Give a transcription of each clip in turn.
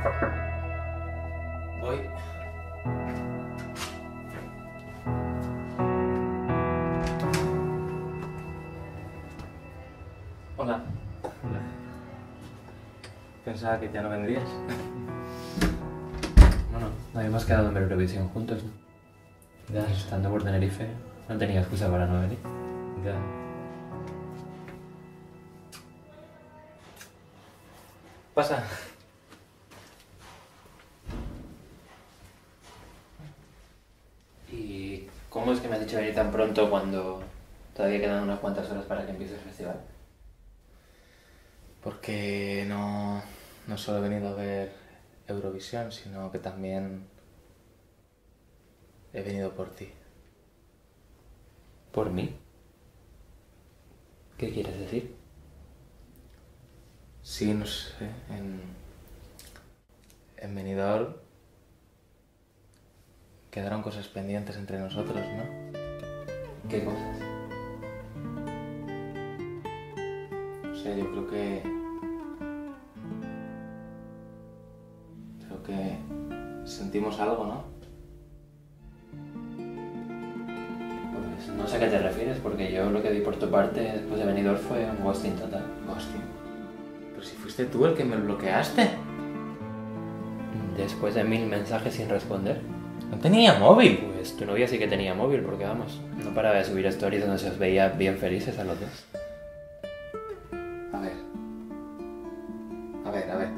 Voy. Hola. Hola. Pensaba que ya no vendrías. Bueno, no habíamos quedado en ver Eurovisión juntos, ¿no? Ya, estando por Tenerife, no tenía excusa para no venir. Ya. Pasa. ¿Y cómo es que me has dicho venir tan pronto cuando todavía quedan unas cuantas horas para que empiece el festival? Porque no solo he venido a ver Eurovisión, sino que también he venido por ti. ¿Por mí? ¿Qué quieres decir? Sí, no sé, en Benidorm quedaron cosas pendientes entre nosotros, ¿no? ¿Qué cosas? No sé, yo creo que sentimos algo, ¿no? Pues no sé a qué te refieres, porque yo lo que vi por tu parte después de Benidorm fue un ghosting total. Ghosting. Pero si fuiste tú el que me bloqueaste. Después de 1000 mensajes sin responder. No tenía móvil. Pues tu novia sí que tenía móvil, porque vamos, no paraba de subir stories donde se os veía bien felices a los dos. A ver.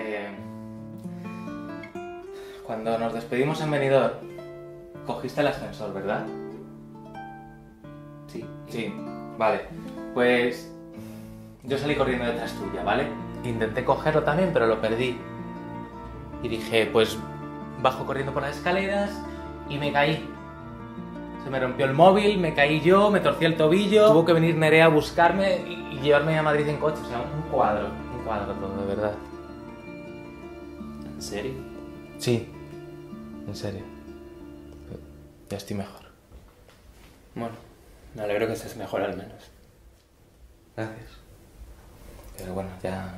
Cuando nos despedimos en Benidorm, cogiste el ascensor, ¿verdad? Sí. Sí, vale. Pues yo salí corriendo detrás tuya, ¿vale? Intenté cogerlo también, pero lo perdí. Y dije, pues bajo corriendo por las escaleras y me caí. Se me rompió el móvil, me caí yo, me torcí el tobillo. Tuvo que venir Nerea a buscarme y llevarme a Madrid en coche. O sea, un cuadro todo, de verdad. ¿En serio? Sí, en serio. Ya estoy mejor. Bueno, me alegro que estés mejor al menos. Gracias. Pero bueno, ya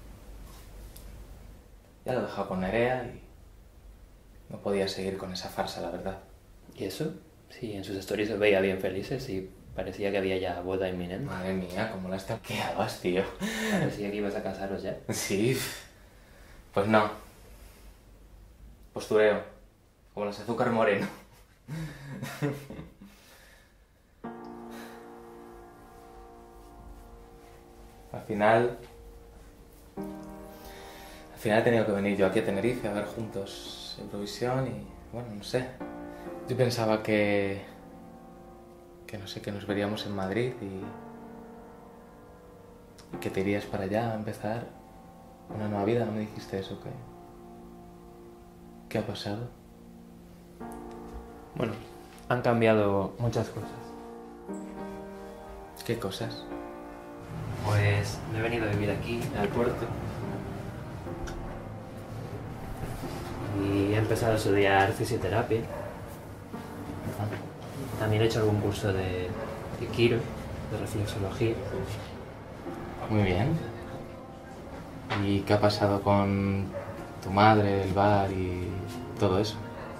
lo he dejado con Nerea y no podía seguir con esa farsa, la verdad. ¿Y eso? Sí, en sus stories se veía bien felices y parecía que había ya boda inminente. Madre mía, cómo la stalkeabas, tío. Parecía que ibas a casaros ya. Sí, pues no. Postureo, como los azúcar moreno. Al final he tenido que venir yo aquí a Tenerife a ver juntos Eurovisión y, bueno, no sé. Yo pensaba que no sé, que nos veríamos en Madrid y que te irías para allá a empezar una nueva vida. ¿No me dijiste eso? ¿Qué ha pasado? Bueno, han cambiado muchas cosas. ¿Qué cosas? Pues me he venido a vivir aquí, al puerto. Y he empezado a estudiar fisioterapia. También he hecho algún curso de quiro, de reflexología. Muy bien. ¿Y qué ha pasado con tu madre, el bar y todo eso?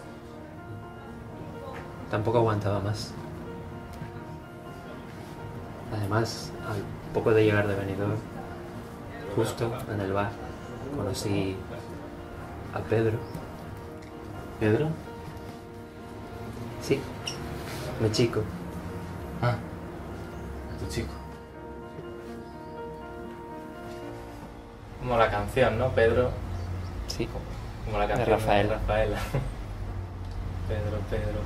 Tampoco aguantaba más. Además, al poco de llegar de Benidorm, justo en el bar, conocí a Pedro. ¿Pedro? Sí, mi chico. Ah, tu chico. Como la canción, ¿no? Pedro. Sí, Como la canción de Rafael. de Rafaela. Pedro.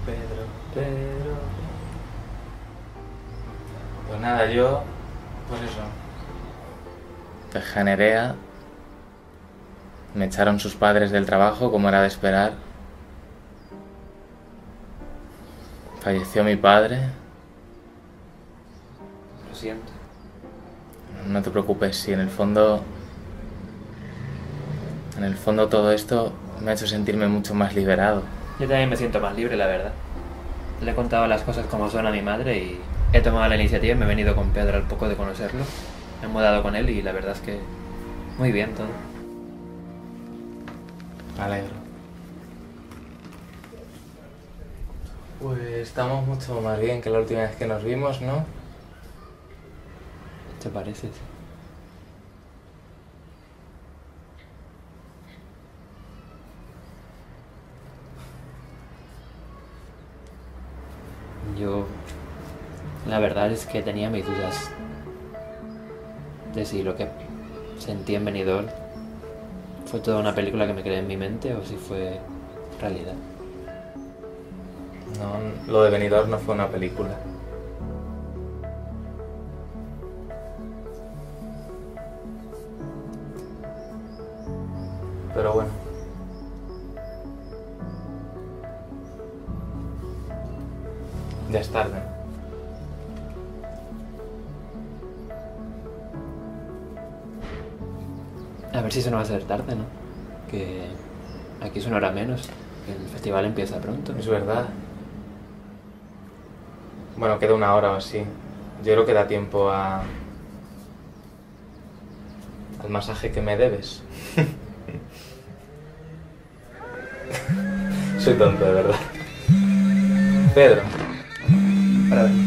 Pues nada, yo... Pues eso. Dejé a Nerea. Me echaron sus padres del trabajo, como era de esperar. Falleció mi padre. Lo siento. No te preocupes, si en el fondo todo esto me ha hecho sentirme mucho más liberado. Yo también me siento más libre, la verdad. Le he contado las cosas como son a mi madre y he tomado la iniciativa y me he venido con Pedro al poco de conocerlo. Me he mudado con él y la verdad es que muy bien todo. Me alegro. Pues estamos mucho más bien que la última vez que nos vimos, ¿no? ¿Te parece? Yo, la verdad es que tenía mis dudas de si lo que sentí en Benidorm fue toda una película que me creé en mi mente o si fue realidad. No, lo de Benidorm no fue una película. Pero bueno. Ya es tarde. A ver si eso no va a ser tarde, ¿no? Que aquí es una hora menos, que el festival empieza pronto. Es verdad. Bueno, queda una hora o así. Yo creo que da tiempo al masaje que me debes. Soy tonto, de verdad. Pedro. Para ver.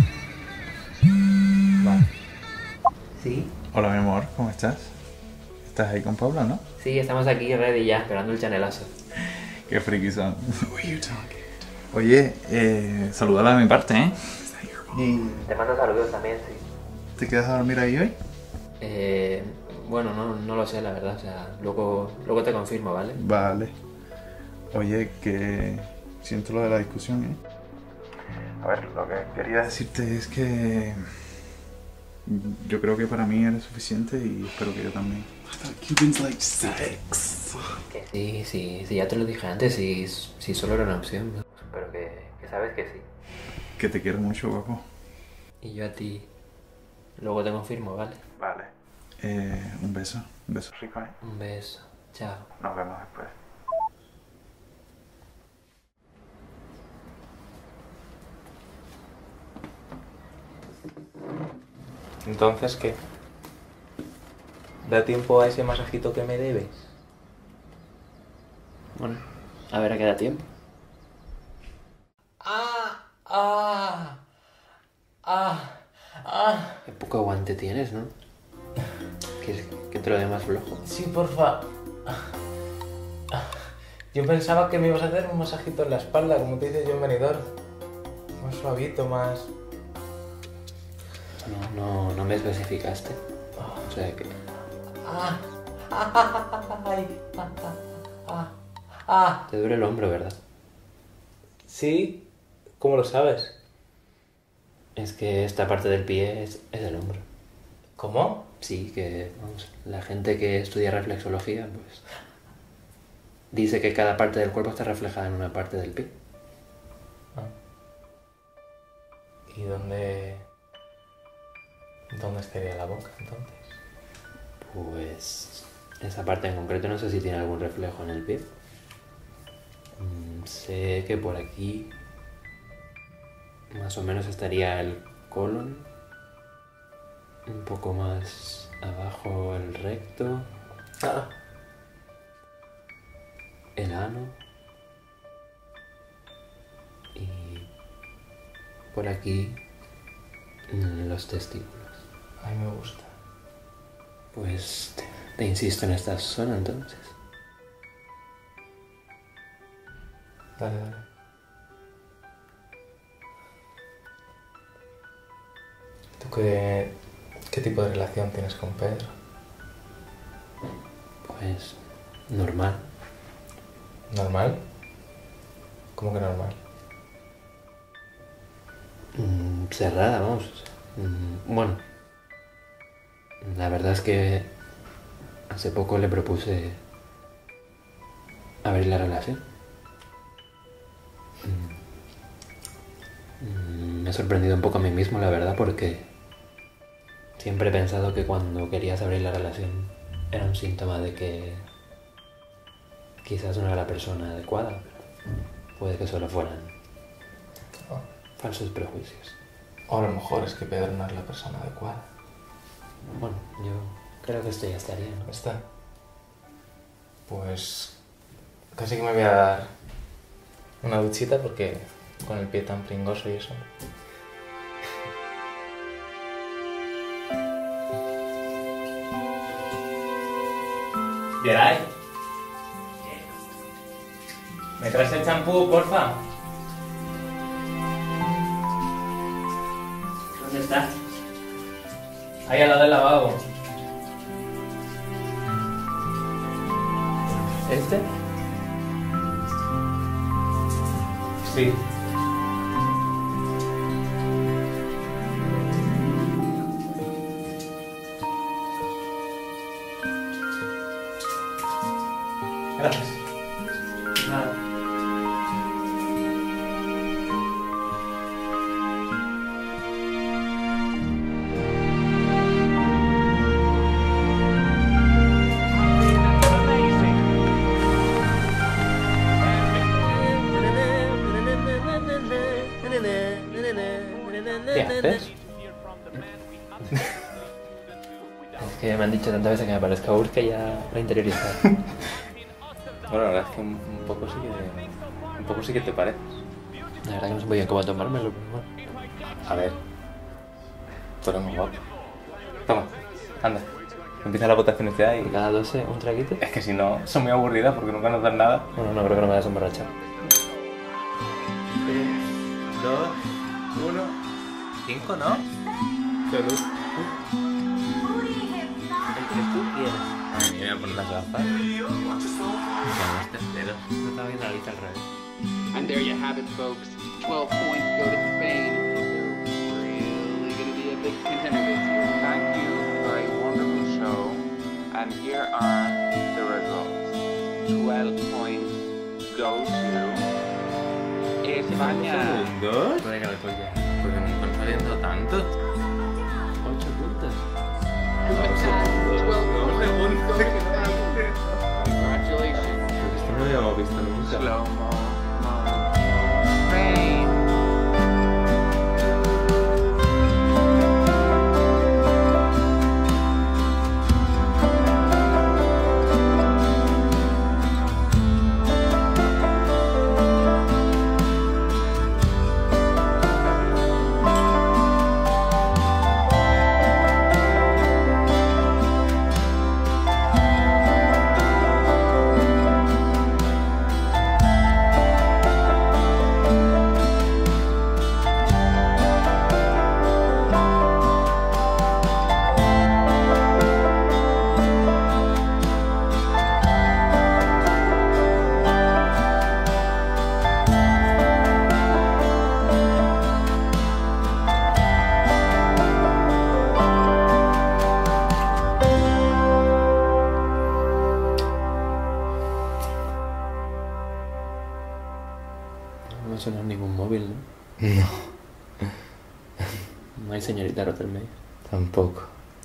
Vale. ¿Sí? Hola, mi amor, ¿cómo estás? ¿Estás ahí con Pablo, no? Sí, estamos aquí ready ya, esperando el chanelazo. Qué friki son. Oye, saludala de mi parte, ¿eh? ¿Y Te mando saludos también, sí. te quedas a dormir ahí hoy? Bueno, no lo sé, la verdad, o sea, luego te confirmo, ¿vale? Vale. Oye, que siento lo de la discusión, ¿eh? A ver, lo que quería decirte es que yo creo que para mí eres suficiente y espero que yo también. Cubans like sex. Sí, ya te lo dije antes, si solo era una opción, ¿no? Pero que sabes que sí. Que te quiero mucho, guapo. Y yo a ti, luego te confirmo, ¿vale? Vale. Un beso rico, ¿eh? Un beso, chao. Nos vemos después. Entonces, ¿qué? ¿Da tiempo a ese masajito que me debes? Bueno, a ver a qué da tiempo. Qué poco aguante tienes, ¿no? ¿Quieres que te lo dé más flojo? Sí, porfa. Yo pensaba que me ibas a hacer un masajito en la espalda, como te hice yo en Benidorm. Más suavito, más... No me especificaste. O sea que... Te duele el hombro, ¿verdad? ¿Sí? ¿Cómo lo sabes? Es que esta parte del pie es el hombro. ¿Cómo? Sí, que vamos, la gente que estudia reflexología, pues dice que cada parte del cuerpo está reflejada en una parte del pie. ¿Y dónde estaría la boca, entonces? Pues esa parte en concreto no sé si tiene algún reflejo en el pie. Sé que por aquí más o menos estaría el colon, un poco más abajo el recto, el ano y por aquí los testículos. A mí me gusta. Pues te insisto en esta zona entonces. Dale. ¿Tú qué tipo de relación tienes con Pedro? Pues normal. ¿Normal? ¿Cómo que normal? Cerrada, vamos. Bueno, la verdad es que hace poco le propuse abrir la relación. Me he sorprendido un poco a mí mismo, la verdad, porque siempre he pensado que cuando querías abrir la relación era un síntoma de que quizás no era la persona adecuada, pero puede que solo fueran falsos prejuicios. O a lo mejor es que Pedro no es la persona adecuada. Bueno, yo creo que esto ya estaría, ¿no? ¿Está? Pues Casi que me voy a dar una duchita porque con el pie tan pringoso y eso. Geray, ¿me traes el champú, porfa? ¿Dónde está? Ahí al lado del lavabo. ¿Este? Sí. Gracias. Nada. ¿Qué haces? Es que me han dicho tantas veces que me parezca Urs que ya lo he interiorizado. Bueno, la verdad es que un poco sí que te pareces. La verdad que no sé muy bien cómo tomármelo, pero bueno. A ver, tú eres muy guapo. Toma, anda. Empieza la votación ya y... Cada 12 un traguito. Es que si no, son muy aburridas porque nunca nos dan nada. Bueno, no creo que no me vayas a emborrachar. 3, 2, 1, 5, ¿no? Salud. ¿El que tú quieres? A mí me voy a poner las gafas. Son los terceros. No estaba viendo la lista al revés. And there you have it, folks. 12 points go to Spain. They're really going to be a big contender this year. Thank you for a wonderful show. And here are the results. 12 points go to España. ¿Segundos? Puede que la tuya. Porque nunca han saliendo tantos. 8 puntos. 12 points go to Spain. Congratulations. Esto no lo habíamos visto nunca. Slow mo. Spain. No suena ningún móvil, ¿no? No, No hay señorita Rottermeier. tampoco.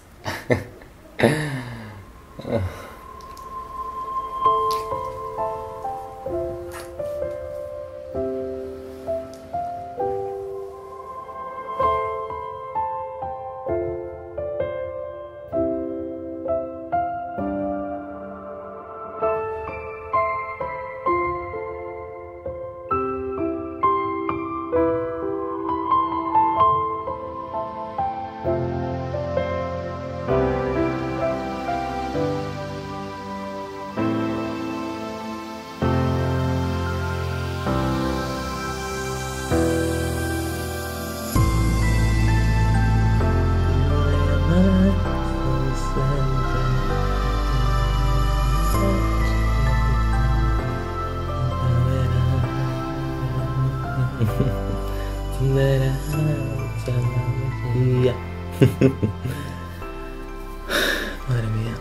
Madre mía.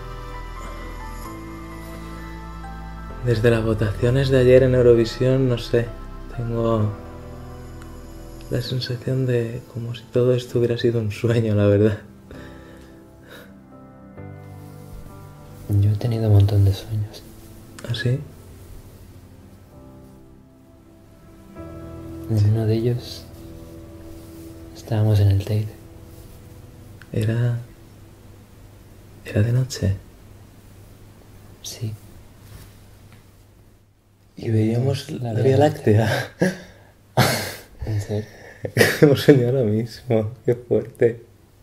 Desde las votaciones de ayer en Eurovisión, no sé, tengo la sensación de como si todo esto hubiera sido un sueño, la verdad. Yo he tenido un montón de sueños. ¿Así? En uno de ellos estábamos en el Teide. Era de noche. Sí. y veíamos La la Vía Vía Láctea. ¿En serio? Hemos soñado ahora mismo. Qué fuerte.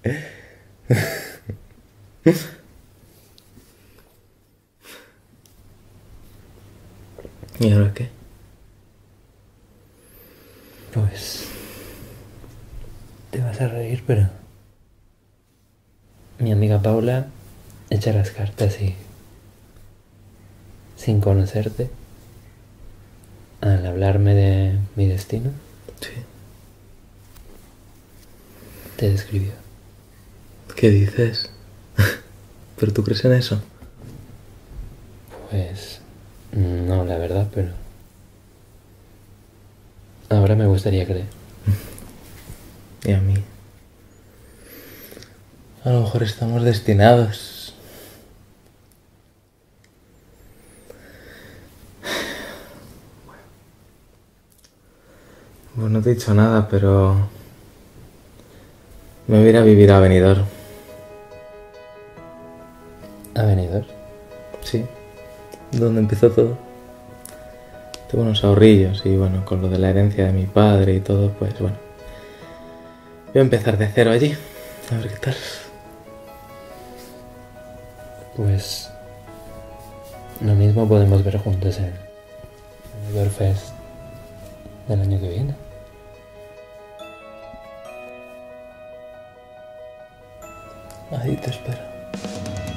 ¿Y ahora qué? Pues... Te vas a reír, pero... Mi amiga Paula echa las cartas y... Sin conocerte... Al hablarme de mi destino... Sí. Te describió. ¿Qué dices? ¿Pero tú crees en eso? Pues... No, la verdad, pero... Ahora me gustaría creer. Y a mí. A lo mejor estamos destinados. Pues no te he dicho nada, pero... Me voy a ir a vivir a Benidorm. ¿A Benidorm? Sí. Donde empezó todo. Tengo unos ahorrillos y bueno, con lo de la herencia de mi padre y todo, pues bueno. Voy a empezar de cero allí. A ver qué tal. Pues... Lo mismo podemos ver juntos en... El Benidorm Fest... Del año que viene. Ahí te espero.